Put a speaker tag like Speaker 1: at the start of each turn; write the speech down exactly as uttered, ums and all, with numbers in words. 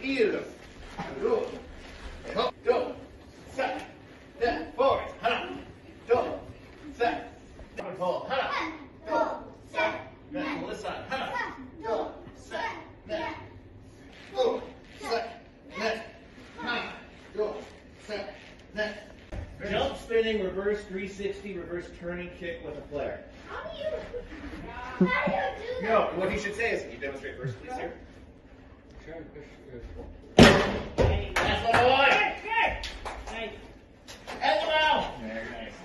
Speaker 1: Il. Do. Hop. Do. Set. Net. Forward. Hana. Do. Set. Pull. Hana. Do. Set. Net. Pull this side. Hana. Do. Set. Net. Do. Set. Net. Hana. Do. Set. Net. Jump spinning, reverse three sixty, reverse turning kick with a flare.
Speaker 2: How do you, how do you do that?
Speaker 1: No, what he should say is, can you demonstrate first, please, here? That's what I want!
Speaker 2: Good, good. Nice.
Speaker 1: And the mouth! Very nice.